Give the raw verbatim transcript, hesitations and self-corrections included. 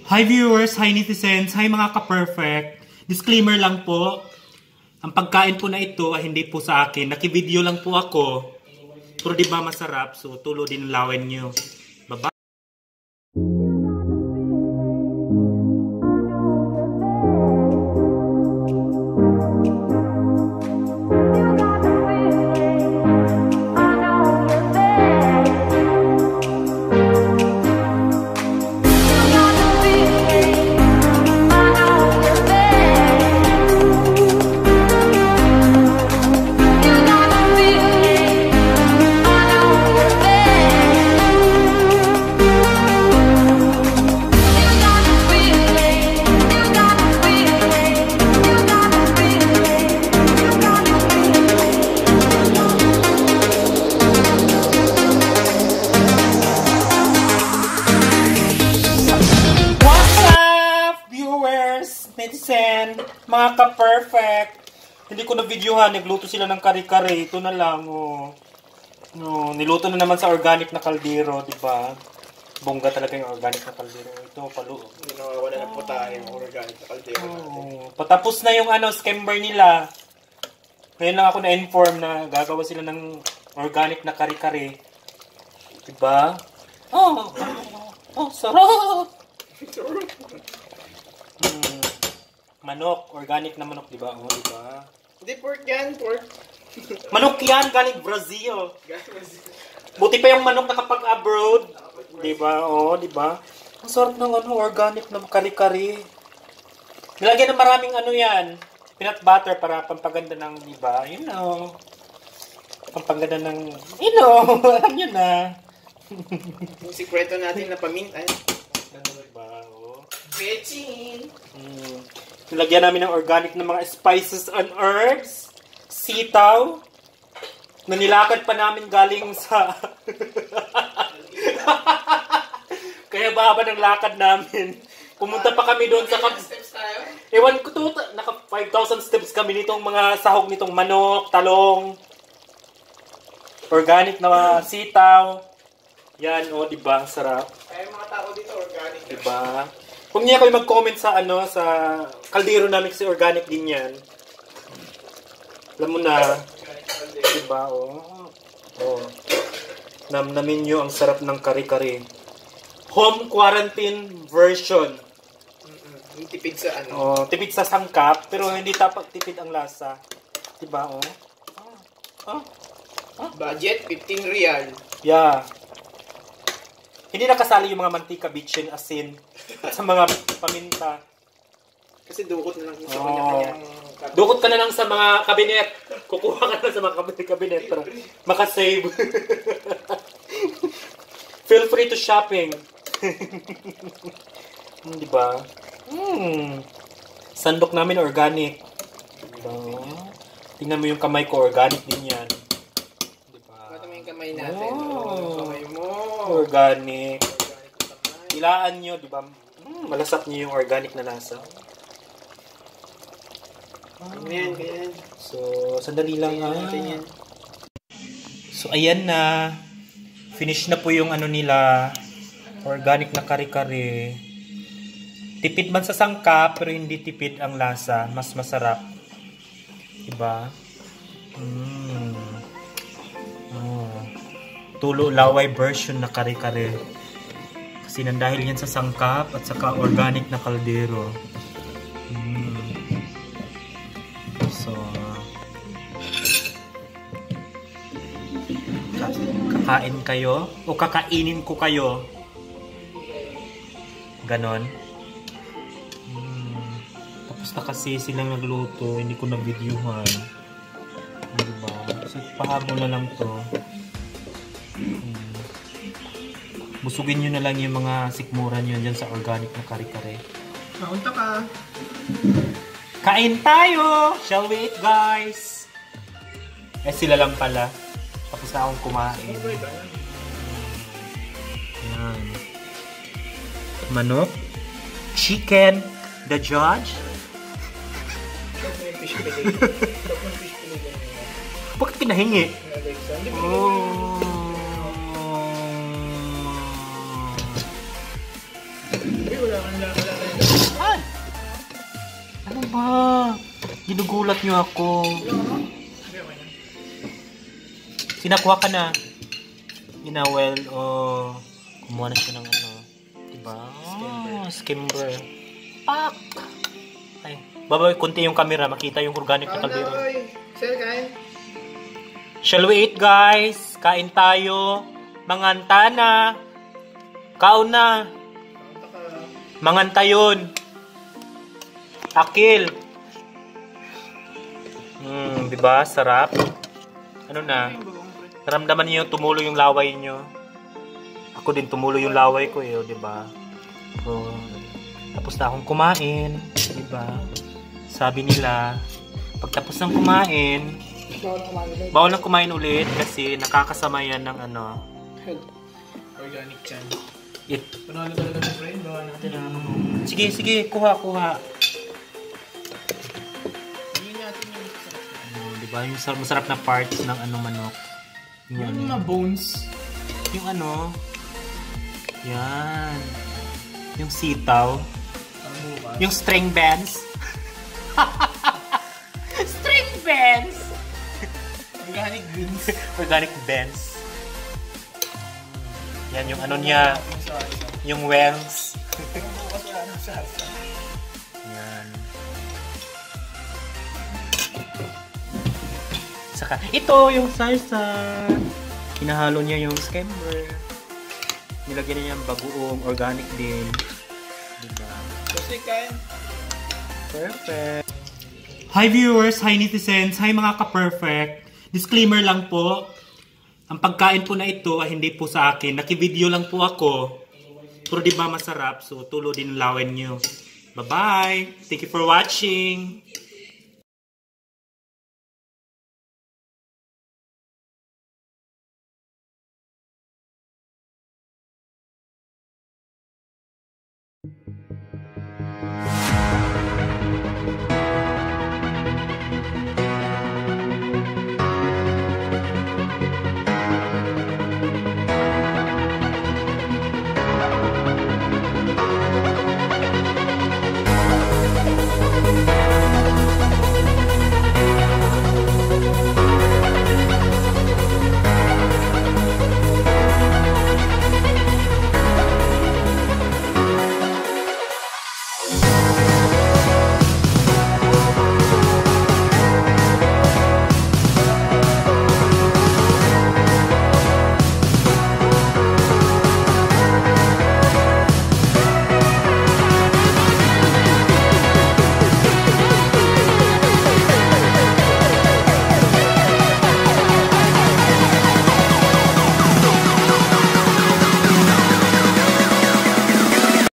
Hi viewers, hi netizens, hi mga ka-perfect. Disclaimer lang po, ang pagkain po na ito ay hindi po sa akin. Naki-video lang po ako. Pero di ba masarap? So tulo din lawen nyo. Bye-bye. Netizen, mga ka-perfect. Hindi ko na-videohan. Nagluto sila ng kare-kare. Ito na lang, oh. No, niluto na naman sa organic na kaldero, di ba? Bongga talaga yung organic na kaldero. Ito, palu. Wala na po tayo yung organic na kaldero. Oh, patapos na yung ano, scamber nila. Ngayon lang ako na-inform na gagawa sila ng organic na kare-kare. Di ba? Oh, oh, sarap! Hmm. Manok, organic na manok, di ba? Oh, di ba? Hindi pork yan, pork. Manok yan, galing Brazil. Buti pa yung manok nakapag-abroad. Di ba? Oh, di ba? Ang sarap ng ano, organic na kari-kari. Nilagyan ng maraming ano yan. Peanut butter para pampaganda ng, di ba? You know. Pampaganda ng, you know, alam nyo na. Yung sikreto natin na paminta. Ano ba? Oh. Bechin! Hmm. Nilagyan namin ng organic na mga spices and herbs. Sitaw. Na nilakad pa namin galing sa... Kaya baba ng lakad namin. Pumunta pa kami doon sa... Kap... Ewan ko to, naka five thousand steps kami nitong mga sahog nitong manok, talong. Organic na sitaw. Yan, o, oh, diba? Ang sarap. Kaya mga tao dito, organic. Diba? Kung niya kayo mag-comment sa ano, sa kaldero namin kasi organic din yan. Alam mo na. Diba, oh. Oh. Namnamin nyo ang sarap ng kare-kare. Home quarantine version. Mm-mm. Tipid sa ano. Oh, tipid sa sangkap, pero hindi tapat tipid ang lasa. Diba, oh. Oh. Oh. Budget, fifteen real. Yeah. Hindi nakasali yung mga mantika, bitchin, asin, at sa mga paminta. Kasi dukot na lang sa oh. kanya-kanyang... Dukot ka na lang sa mga kabinet. Kukuha ka na sa mga kabinet para makasave. Feel free to shopping. hmm, diba? Hmm. Sandok namin organic. Diba? Tingnan mo yung kamay ko, organic din yan. Diba? Mata mo yung kamay natin. Oh. Kamay mo. Organic. Ilaan nyo, di ba? Hmm, malasap nyo yung organic na lasa. Ayan, ayan. So, sandali lang ha. Ayan. So, ayan na. Finish na po yung ano nila. Organic na kare-kare. Tipid man sa sangkap, pero hindi tipid ang lasa. Mas masarap. Diba? Hmm. Oh. Tulo laway version na kare-kare. Kasi nandahil yan sa sangkap at saka organic na kaldero. Mm. So, kakain kayo? O kakainin ko kayo? Ganon. Mm. Tapos na kasi silang nagluto. Hindi ko na-videohan. Diba? So, pahabol na lang to. Hmm. Busugin nyo na lang yung mga sikmuran nyo dyan sa organic na kare-kare. Kaunta ka. Kain tayo! Shall we eat, guys? Eh, sila lang pala. Tapos na akong kumain. Yan. Manok. Chicken. The judge. Bakit pinahingi? Oh. wala ka na wala tayo. Ay! Ano ba? Ginugulat niyo ako. Sinakuha ka na. Ginawel o kumuha na siya ng ano. Diba? Oh, skimmer. Pak! Ay, babay, kunti yung camera. Makita yung organic na kaldero. Sir, kain. Shall we eat, guys? Kain tayo. Manganta na. Kaon na. Manganta yun. Akil. Hmm, diba? Sarap. Ano na? Naramdaman niyo tumulo yung laway niyo. Ako din tumulo yung laway ko eh, oh, diba? So, tapos na akong kumain. Diba? Sabi nila, pagtapos ng kumain, bawal na kumain ulit kasi nakakasama yan ng ano. Organic chan. It. Panalo talaga ng friend. Bawa natin ang ano. Sige, sige. Kuha, kuha. Hindi natin yung Ano, diba? Yung masarap, masarap na parts ng ano manok. Yung, yung ano, mga bones. yung ano. Yan. Yung sitaw. Ang bukas. Yung string bands. String bands! Organic beans. Organic bands. Yan yung ano niya. Yung salsa. Yung wings. Yung bukas wala ng salsa. Yan. Saka, ito yung salsa. Kinahalo niya yung skimmer. Nilagyan niya yung bagoong organic din. Diba? Kasi kain. Perfect. Hi viewers, hi netizens, hi mga ka-perfect. Disclaimer lang po. Ang pagkain po na ito ay hindi po sa akin. Naki-video lang po ako. Pero di ba masarap? So tulo din lawin nyo. Bye-bye. Thank you for watching.